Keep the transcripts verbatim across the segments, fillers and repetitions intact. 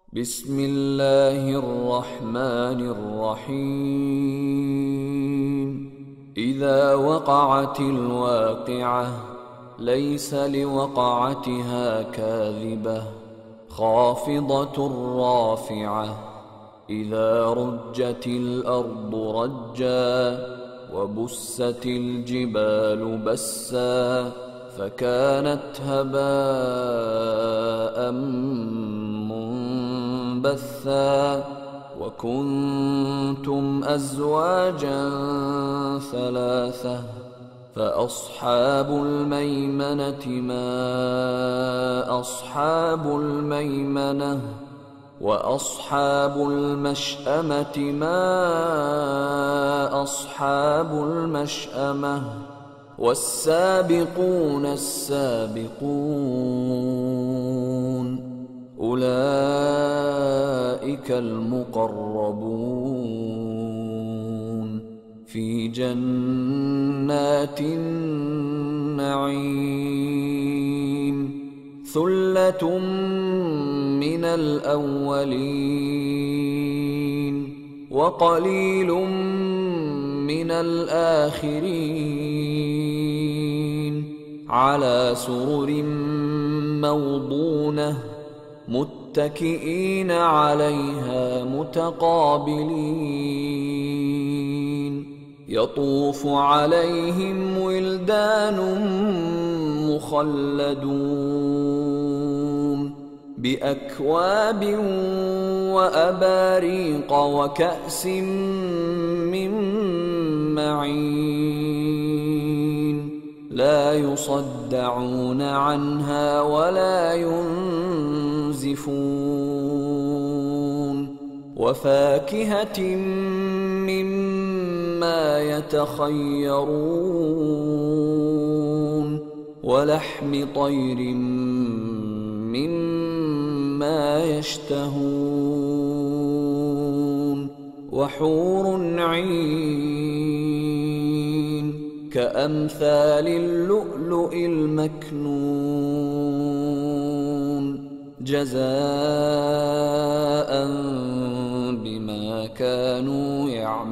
بسم الله الرحمن الرحيم إذا وقعت الواقعة ليس لوقعتها كاذبة خافضة رافعة إذا رجت الأرض رجا وبست الجبال بسا فكانت هباء منبثا وكنتم أزواجا ثلاثة فأصحاب الميمنة ما أصحاب الميمنة وأصحاب المشأمة ما أصحاب المشأمة والسابقون السابقون أولئك المقربون في جنات النعيم ثلة من الأولين وقليل من الآخرين على سرر موضونة متكئين عليها متقابلين يطوف عليهم ولدان مخلدون بأكواب وأباريق وكأس من معين لا يصدعون عنها ولا ينزفون وفاكهة مما يتخيرون ولحم طير مما يشتهون وحور عين كأمثال اللؤلؤ المكنون جزاء بما كانوا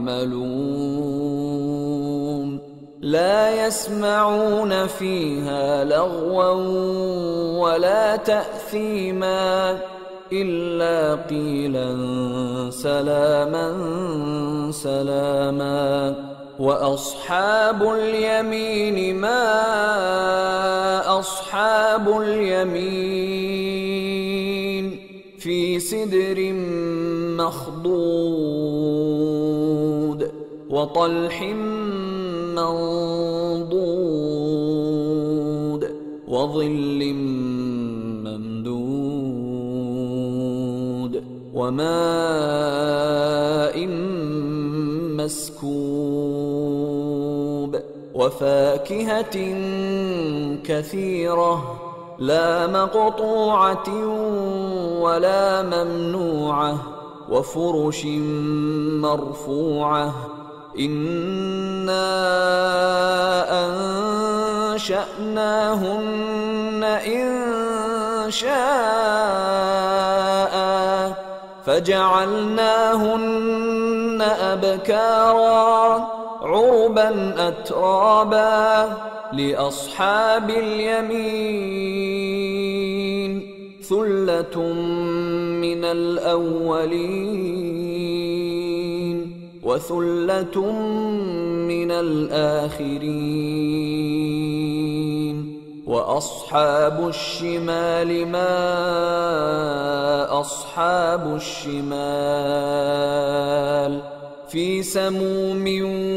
يعملون لا يسمعون فيها لغوا ولا تأثيما إلا قيلا سلاما سلاما وأصحاب اليمين ما أصحاب اليمين في سدر مخضود وطلح منضود وظل ممدود وماء مسكوب وفاكهة كثيرة لا مقطوعة ولا ممنوعة وفرش مرفوعة إنا أنشأناهن إن شاء فجعلناهن أبكارا عربا أترابا لأصحاب اليمين ثلة من الأولين وثلة من الآخرين وأصحاب الشمال ما أصحاب الشمال في سموم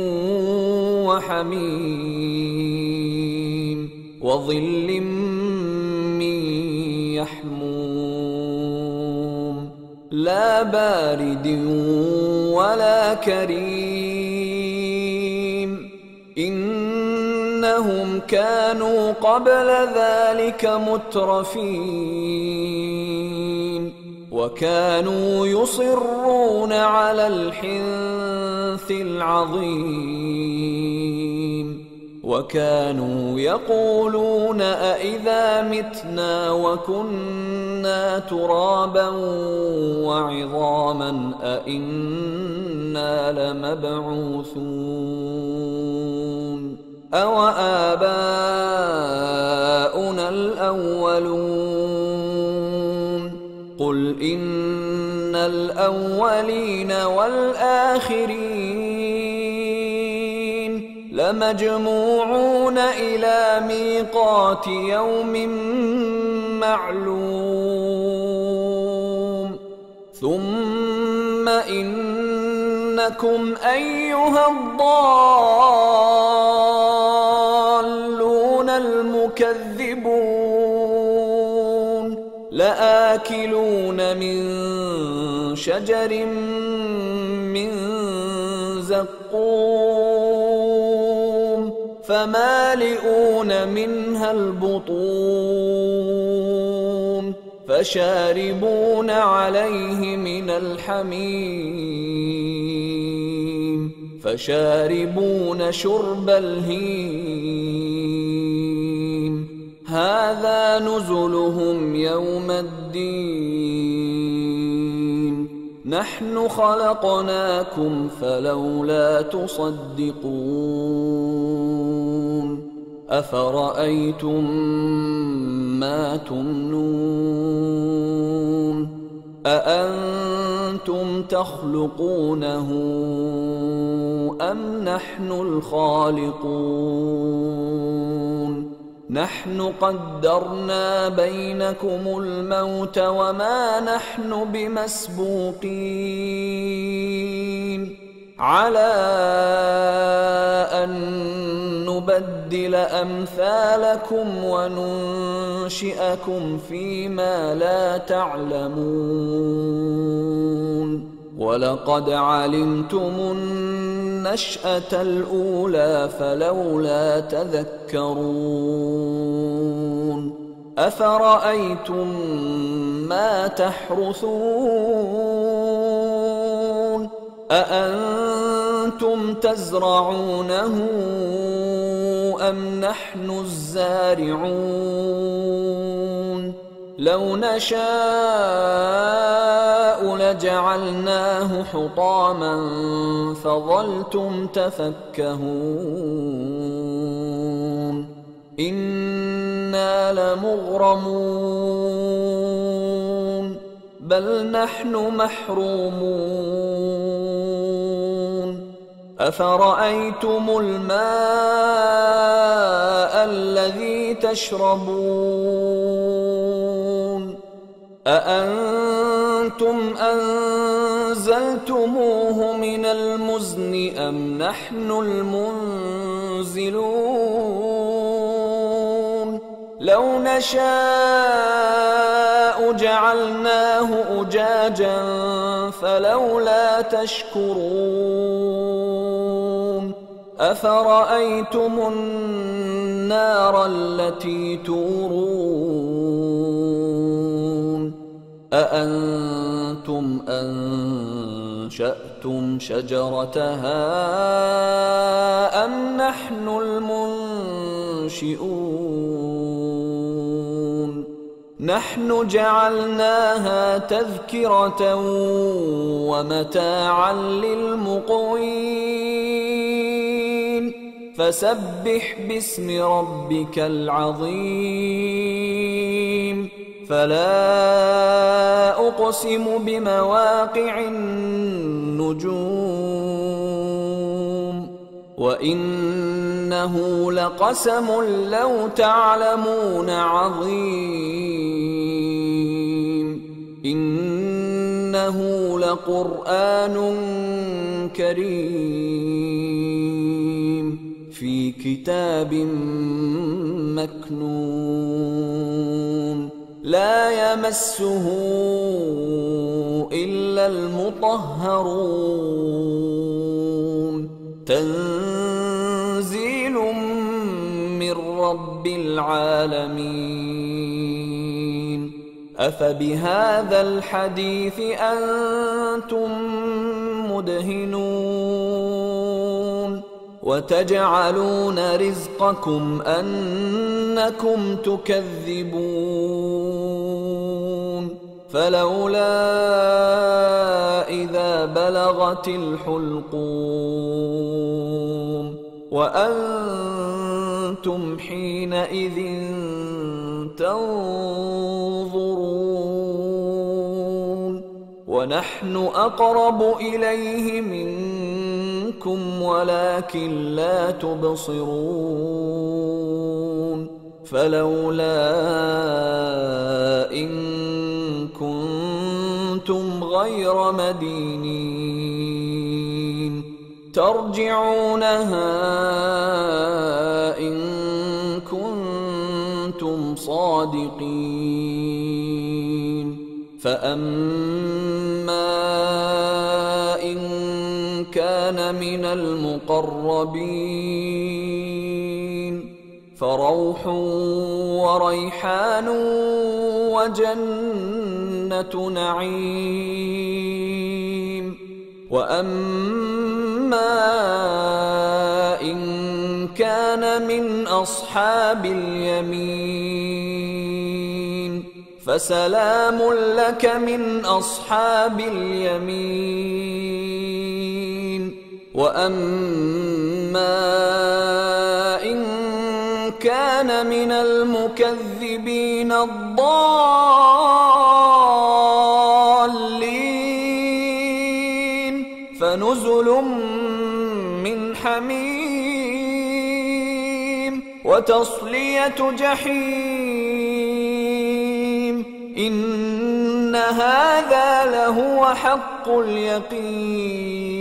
وحميم وظل من يحموم لا بارد ولا كريم إنهم كانوا قبل ذلك مترفين وكانوا يصرون على الحنث العظيم وكانوا يقولون أإذا متنا وكنا ترابا وعظاما أإنا لمبعوثون أو آباؤنا الأولون قل إن الأولين والآخرين لمجموعون إلى ميقات يوم معلوم ثم إنكم أيها الضالون المكذبون لآكلون من شجر من زقوم فمالئون منها البطون فشاربون عليه من الحميم فشاربون شرب الهيم هذا نزلهم يوم الدين نحن خلقناكم فلولا تصدقون أفرأيتم ما تمنون أأنتم تخلقونه أم نحن الخالقون نحن قدرنا بينكم الموت وما نحن بمسبوقين على أن نبدل أمثالكم وننشئكم فيما لا تعلمون ولقد علمتم النشأة الأولى فلولا تذكرون أفرأيتم ما تحرثون أأنتم تزرعونه أم نحن الزارعون لو نشاء لجعلناه حطاما فظلتم تفكهون إنا لمغرمون بل نحن محرومون أفرأيتم الماء الذي تشربون أأنتم أنزلتموه من المزن أم نحن المنزلون لو نشاء جعلناه أجاجا فلولا تشكرون أفرأيتم النار التي تورون أأنتم أنشأتم شجرتها أم نحن المنشئون نحن جعلناها تذكرة ومتاعا للمقوين فسبح باسم ربك العظيم فلا أقسم بمواقع النجوم وإنه لقسم لو تعلمون عظيم إنه لقرآن كريم في كتاب مكنون لا يمسه إلا المطهرون تنزيل من رب العالمين أفبهذا الحديث أنتم مدهنون وتجعلون رزقكم أنكم تكذبون فلولا إذا بلغت الحلقوم وأنتم حينئذ تنظرون ونحن أقرب إليه منكم ولكن لا تبصرون فلولا إن كنتم غير مدينين ترجعونها إن كنتم صادقين فأما إن كان من المقربين فروح وريحان وجنة نعيم وأما إن كان من أصحاب اليمين فسلام لك من أصحاب اليمين وأما إن كان من المكذبين الضالين فنزل من حميم وتصلية جحيم إن هذا لهو حق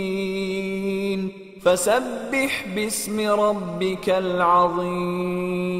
اليقين فسبح باسم ربك العظيم